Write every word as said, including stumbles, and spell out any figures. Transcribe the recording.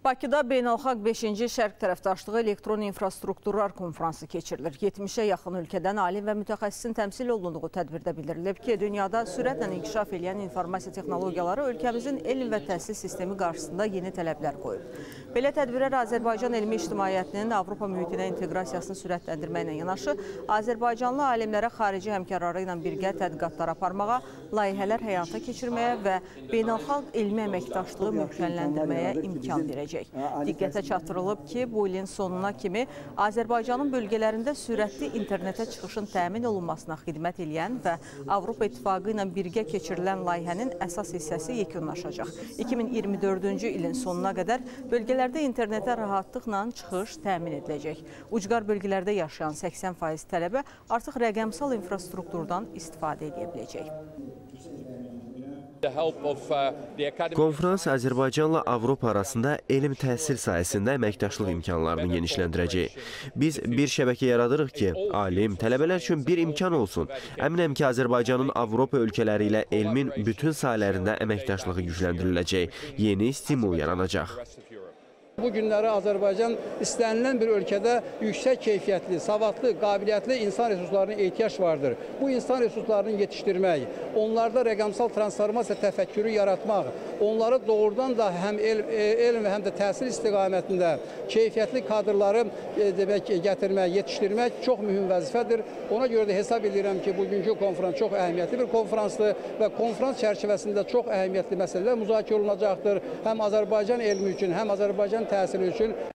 Bakıda Beynəlxalq beşinci Şərq tərəfdaşlığı elektron infrastrukturlar konfransı keçirilir. yetmişə yaxın ölkədən alim və mütəxəssisin təmsil olunduğu tədbirdə bildirilib ki, dünyada sürətlə inkişaf edən informasiya texnologiyaları ölkəmizin elm və təhsil sistemi qarşısında yeni tələblər qoyub. Belə tədbirlər Azərbaycan elmi ictimaiyyətinin Avropa mühitinə inteqrasiyasını sürətləndirməklə yanaşı, Azərbaycanlı alimlərə xarici həmkarları ilə birgə tədqiqatlar aparmağa, layihələr həyata keçirməyə və beynəlxalq elmi əməkdaşlığı mümkünləndirməyə imkan verəcək. Diqqətə çatdırılıb ki, bu ilin sonuna kimi Azərbaycanın bölgələrində sürətli internetə çıxışın təmin olunmasına xidmət edən və Avropa İttifaqı ilə birgə keçirilən layihənin əsas hissəsi yekunlaşacaq. iki min iyirmi dördüncü ilin sonuna qədər bölgələrdə internetə rahatlıqla çıxış təmin ediləcək. Ucqar bölgələrdə yaşayan səksən faiz tələbə artıq rəqəmsal infrastrukturdan istifadə edə biləcək. Konfrans Azərbaycanla Avropa arasında elm təhsil sayəsində əməkdaşlıq imkanlarını genişləndirəcək. Biz bir şəbəkə yaradırıq ki, alim, tələbələr üçün bir imkan olsun. Əminəm ki, Azərbaycanın Avropa ölkələri ilə elmin bütün sahələrində əməkdaşlığı gücləndiriləcək, yeni stimul yaranacaq. Bu günləri Azərbaycan istənilən bir ölkədə yüksək keyfiyyətli, savadlı, qabiliyyətli insan resurslarına ehtiyac vardır. Bu insan resurslarını yetişdirmək, onlarda rəqəmsal transformasiya təfəkkürü yaratmaq, onları doğrudan da həm elm, elm və həm də təhsil istiqamətində keyfiyyətli kadrları e, demək, gətirmək, yetişdirmək çox mühüm vəzifədir. Ona görə də hesab edirəm ki, bugünkü konfrans çox əhəmiyyətli bir konfransdır və konfrans çərçivəsində çox əhəmiyyətli məsələlər müzakirə olunacaqdır. Həm Azərbaycan elmi üçün, həm Azərbaycan təhsili üçün.